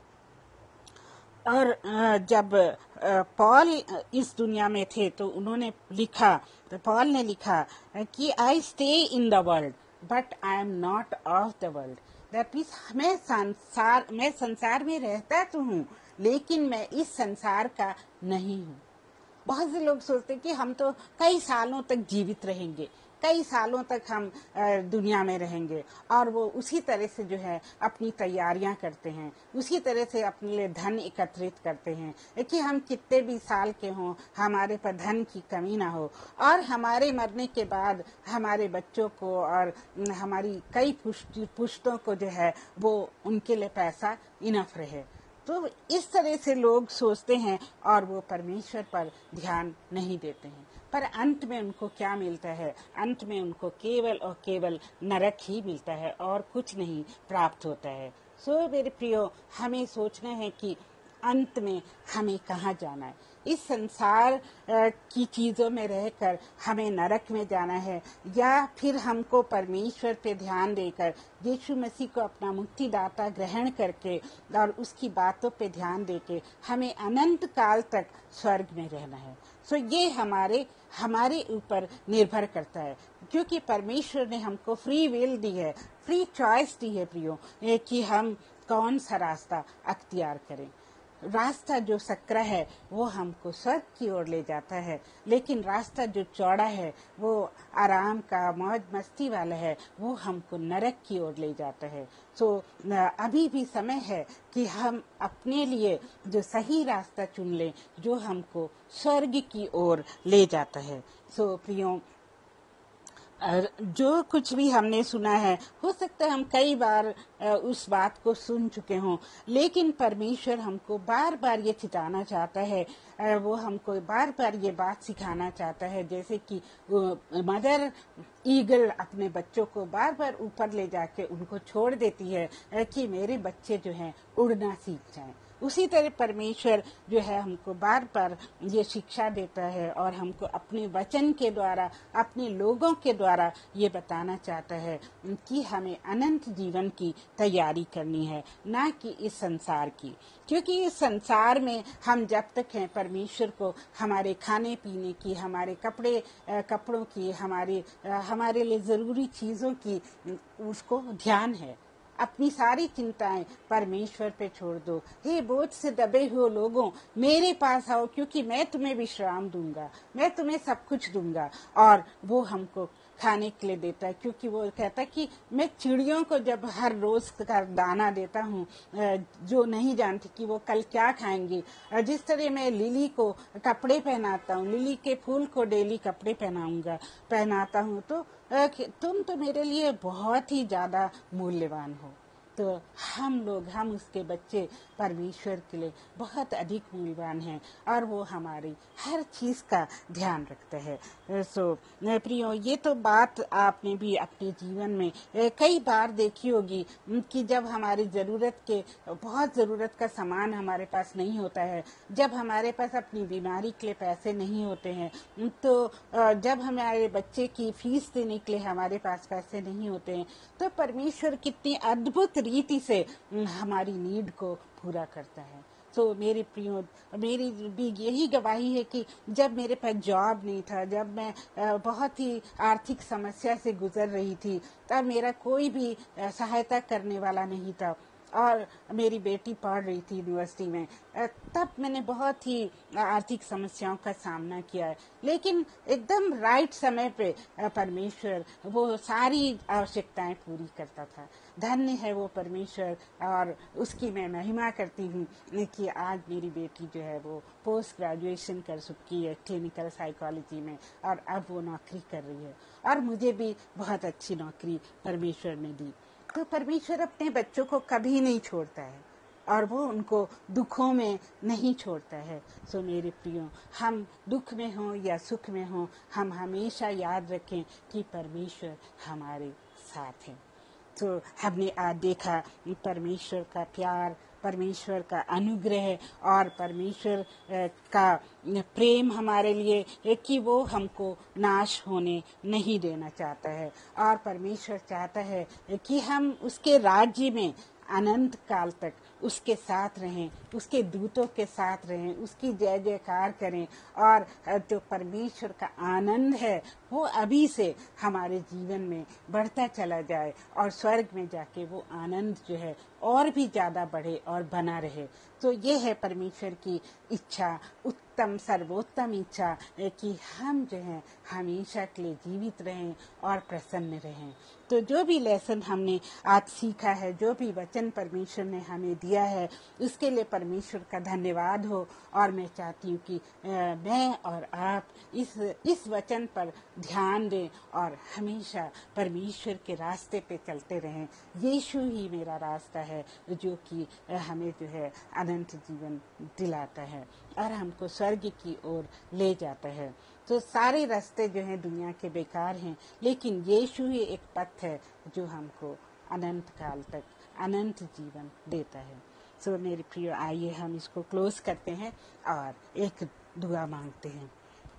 और जब पॉल इस दुनिया में थे तो उन्होंने लिखा, तो पॉल ने लिखा कि I stay in the world but I am not of the world. That means मैं संसार मैं संसार में रहता तो हूँ, लेकिन मैं इस संसार का नहीं हूँ। बहुत से लोग सोचते कि हम तो कई सालों तक जीवित रहेंगे, कई सालों तक हम दुनिया में रहेंगे, और वो उसी तरह से जो है अपनी तैयारियां करते हैं, उसी तरह से अपने लिए धन एकत्रित करते हैं कि हम कितने भी साल के हों, हमारे पर धन की कमी ना हो, और हमारे मरने के बाद हमारे बच्चों को और हमारी कई पुश्तों को जो है वो उनके लिए पैसा इनफ रहे। तो इस तरह से लोग सोचते हैं और वो परमेश्वर पर ध्यान नहीं देते हैं। पर अंत में उनको क्या मिलता है? अंत में उनको केवल और केवल नरक ही मिलता है और कुछ नहीं प्राप्त होता है। सो मेरे प्रियो, हमें सोचना है कि अंत में हमें कहाँ जाना है। इस संसार की चीज़ों में रहकर हमें नरक में जाना है, या फिर हमको परमेश्वर पे ध्यान देकर यीशु मसीह को अपना मुक्तिदाता ग्रहण करके और उसकी बातों पे ध्यान देके हमें अनंत काल तक स्वर्ग में रहना है। सो ये हमारे हमारे ऊपर निर्भर करता है, क्योंकि परमेश्वर ने हमको फ्री विल दी है, फ्री चॉइस दी है प्रियो, कि हम कौन सा रास्ता अख्तियार करें। रास्ता जो सकरा है वो हमको स्वर्ग की ओर ले जाता है, लेकिन रास्ता जो चौड़ा है, वो आराम का मौज मस्ती वाला है, वो हमको नरक की ओर ले जाता है। सो अभी भी समय है कि हम अपने लिए जो सही रास्ता चुन लें, जो हमको स्वर्ग की ओर ले जाता है। सो प्रियो, जो कुछ भी हमने सुना है, हो सकता है हम कई बार उस बात को सुन चुके हों, लेकिन परमेश्वर हमको बार बार ये चिताना चाहता है, वो हमको बार बार ये बात सिखाना चाहता है, जैसे कि मदर ईगल अपने बच्चों को बार बार ऊपर ले जाके उनको छोड़ देती है कि मेरे बच्चे जो हैं उड़ना सीख जाएं। उसी तरह परमेश्वर जो है हमको बार बार ये शिक्षा देता है और हमको अपने वचन के द्वारा, अपने लोगों के द्वारा ये बताना चाहता है कि हमें अनंत जीवन की तैयारी करनी है, ना कि इस संसार की। क्योंकि इस संसार में हम जब तक हैं, परमेश्वर को हमारे खाने पीने की, हमारे कपड़े कपड़ों की, हमारे हमारे लिए ज़रूरी चीज़ों की उसको ध्यान है। अपनी सारी चिंताएं परमेश्वर पे छोड़ दो। हे बोझ से दबे हुए लोगों, मेरे पास आओ, क्योंकि मैं तुम्हें विश्राम दूंगा, मैं तुम्हें सब कुछ दूंगा। और वो हमको खाने के लिए देता है, क्योंकि वो कहता है कि मैं चिड़ियों को जब हर रोज का दाना देता हूँ, जो नहीं जानती कि वो कल क्या खाएंगी, जिस तरह मैं लिली को कपड़े पहनाता हूँ, लिली के फूल को डेली कपड़े पहनाऊंगा पहनाता हूँ, तो तुम तो मेरे लिए बहुत ही ज्यादा मूल्यवान हो। तो हम लोग, हम उसके बच्चे परमेश्वर के लिए बहुत अधिक मूल्यवान हैं, और वो हमारी हर चीज़ का ध्यान रखता है। सो प्रियो, ये तो बात आपने भी अपने जीवन में कई बार देखी होगी कि जब हमारी ज़रूरत के बहुत ज़रूरत का सामान हमारे पास नहीं होता है, जब हमारे पास अपनी बीमारी के लिए पैसे नहीं होते हैं, तो जब हमारे बच्चे की फीस देने के लिए हमारे पास पैसे नहीं होते हैं, तो परमेश्वर कितनी अद्भुत रीति से हमारी नीड को पूरा करता है। तो मेरे प्रियो, मेरी भी यही गवाही है कि जब मेरे पास जॉब नहीं था, जब मैं बहुत ही आर्थिक समस्या से गुजर रही थी, तब मेरा कोई भी सहायता करने वाला नहीं था, और मेरी बेटी पढ़ रही थी यूनिवर्सिटी में, तब मैंने बहुत ही आर्थिक समस्याओं का सामना किया है। लेकिन एकदम राइट समय पे परमेश्वर वो सारी आवश्यकताएं पूरी करता था। धन्य है वो परमेश्वर, और उसकी मैं महिमा करती हूँ कि आज मेरी बेटी जो है वो पोस्ट ग्रेजुएशन कर चुकी है क्लिनिकल साइकोलॉजी में, और अब वो नौकरी कर रही है, और मुझे भी बहुत अच्छी नौकरी परमेश्वर ने दी। तो परमेश्वर अपने बच्चों को कभी नहीं छोड़ता है, और वो उनको दुखों में नहीं छोड़ता है। सो मेरे प्रियो, हम दुख में हों या सुख में हों, हम हमेशा याद रखें कि परमेश्वर हमारे साथ है। तो हमने आज देखा परमेश्वर का प्यार, परमेश्वर का अनुग्रह और परमेश्वर का प्रेम हमारे लिए, कि वो हमको नाश होने नहीं देना चाहता है, और परमेश्वर चाहता है कि हम उसके राज्य में अनंत काल तक उसके साथ रहें, उसके दूतों के साथ रहें, उसकी जय जयकार करें, और जो परमेश्वर का आनंद है वो अभी से हमारे जीवन में बढ़ता चला जाए, और स्वर्ग में जाके वो आनंद जो है और भी ज़्यादा बढ़े और बना रहे। तो ये है परमेश्वर की इच्छा, उत्तम सर्वोत्तम इच्छा, कि हम जो है हमेशा के लिए जीवित रहें और प्रसन्न रहें। तो जो भी लेसन हमने आज सीखा है, जो भी वचन परमेश्वर ने हमें दिया है, उसके लिए परमेश्वर का धन्यवाद हो। और मैं चाहती हूँ कि आ, मैं और आप इस इस वचन पर ध्यान दें और हमेशा परमेश्वर के रास्ते पे चलते रहें। यीशु ही मेरा रास्ता है जो कि हमें जो है अनंत जीवन दिलाता है और हमको स्वर्ग की ओर ले जाता है। तो सारे रास्ते जो हैं दुनिया के बेकार हैं, लेकिन यीशु ही एक पथ है जो हमको अनंत काल तक अनंत जीवन देता है। सो मेरे प्रिय, आइए हम इसको क्लोज करते हैं और एक दुआ मांगते हैं।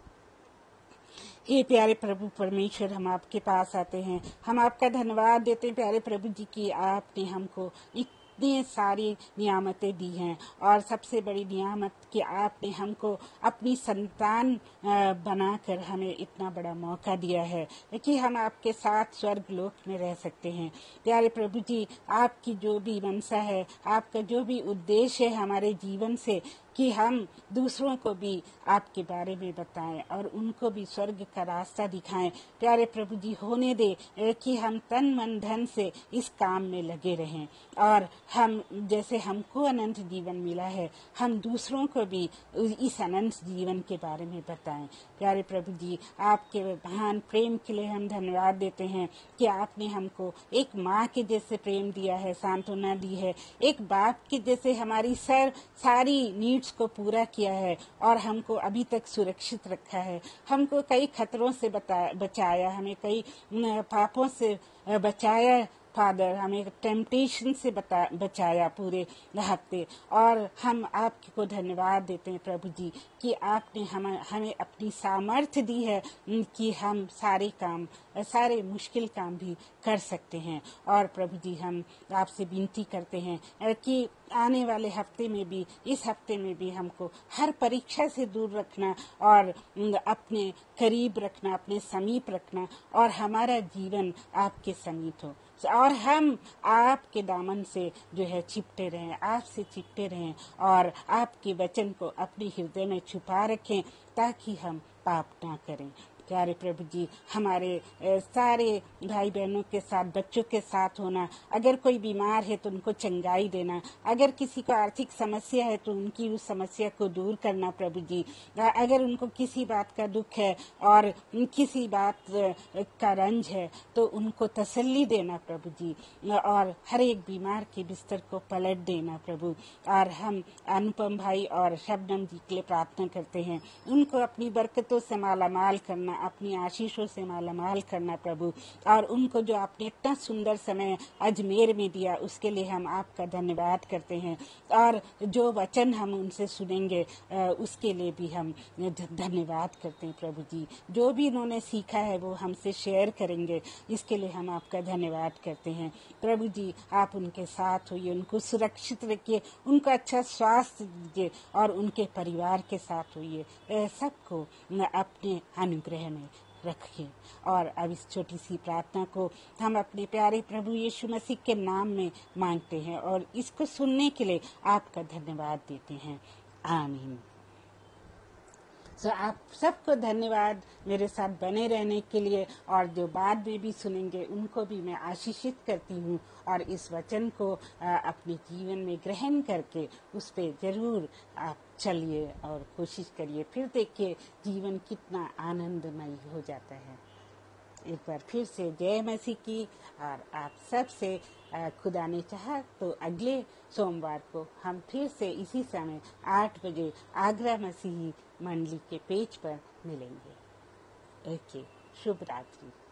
हे प्यारे प्रभु परमेश्वर, हम आपके पास आते हैं, हम आपका धन्यवाद देते हैं प्यारे प्रभु जी की आपने हमको इतनी सारी नियामतें दी हैं, और सबसे बड़ी नियामत कि आपने हमको अपनी संतान बनाकर हमें इतना बड़ा मौका दिया है कि हम आपके साथ स्वर्ग लोक में रह सकते हैं। प्यारे प्रभु जी, आपकी जो भी मनसा है, आपका जो भी उद्देश्य है हमारे जीवन से, कि हम दूसरों को भी आपके बारे में बताएं और उनको भी स्वर्ग का रास्ता दिखाएं। प्यारे प्रभु जी, होने दे कि हम तन मन धन से इस काम में लगे रहें, और हम जैसे हमको अनंत जीवन मिला है, हम दूसरों को भी इस अनंत जीवन के बारे में बताएं। प्यारे प्रभु जी, आपके महान प्रेम के लिए हम धन्यवाद देते हैं कि आपने हमको एक माँ के जैसे प्रेम दिया है, सांत्वना दी है, एक बाप के जैसे हमारी सर सारी नीड्स को पूरा किया है, और हमको अभी तक सुरक्षित रखा है, हमको कई खतरों से बचाया, हमें कई पापों से बचाया फादर, हमें टेम्पटेशन से बता बचाया पूरे हफ्ते। और हम आपको धन्यवाद देते हैं प्रभु जी कि आपने हम हमें अपनी सामर्थ्य दी है कि हम सारे काम, सारे मुश्किल काम भी कर सकते हैं। और प्रभु जी, हम आपसे विनती करते हैं कि आने वाले हफ्ते में भी, इस हफ्ते में भी हमको हर परीक्षा से दूर रखना और अपने करीब रखना, अपने समीप रखना, और हमारा जीवन आपके समीप हो, और हम आपके दामन से जो है चिपटे रहें, आपसे चिपटे रहें, और आपके वचन को अपने हृदय में छुपा रखें ताकि हम पाप ना करें। प्यारे प्रभु जी, हमारे सारे भाई बहनों के साथ, बच्चों के साथ होना, अगर कोई बीमार है तो उनको चंगाई देना, अगर किसी को आर्थिक समस्या है तो उनकी उस समस्या को दूर करना प्रभु जी, अगर उनको किसी बात का दुख है और किसी बात का रंज है तो उनको तसल्ली देना प्रभु जी, और हर एक बीमार के बिस्तर को पलट देना प्रभु। और हम अनुपम भाई और शबनम जी के लिए प्रार्थना करते हैं, उनको अपनी बरकतों से मालामाल करना, अपनी आशीषों से मालामाल करना प्रभु, और उनको जो आपने इतना सुंदर समय अजमेर में दिया उसके लिए हम आपका धन्यवाद करते हैं, और जो वचन हम उनसे सुनेंगे उसके लिए भी हम धन्यवाद करते हैं प्रभु जी। जो भी उन्होंने सीखा है वो हमसे शेयर करेंगे, इसके लिए हम आपका धन्यवाद करते हैं प्रभु जी। आप उनके साथ होइए, उनको सुरक्षित रखिए, उनको अच्छा स्वास्थ्य दीजिए, और उनके परिवार के साथ होइए, सबको अपने अनुग्रह में रखें। और अब इस छोटी सी प्रार्थना को हम अपने प्यारे प्रभु यीशु मसीह के नाम में मांगते हैं और इसको सुनने के लिए आपका धन्यवाद देते हैं। आमीन। सो so, आप सबको धन्यवाद मेरे साथ बने रहने के लिए, और जो बाद में भी सुनेंगे उनको भी मैं आशीषित करती हूँ, और इस वचन को आ, अपने जीवन में ग्रहण करके उस पे जरूर आप चलिए और कोशिश करिए। फिर देखिए जीवन कितना आनंदमय हो जाता है। एक बार फिर से जय मसीह की। और आप सब से खुदा ने चाहा तो अगले सोमवार को हम फिर से इसी समय आठ बजे आगरा मसीही मंडली के पेज पर मिलेंगे। ओके, शुभ रात्रि।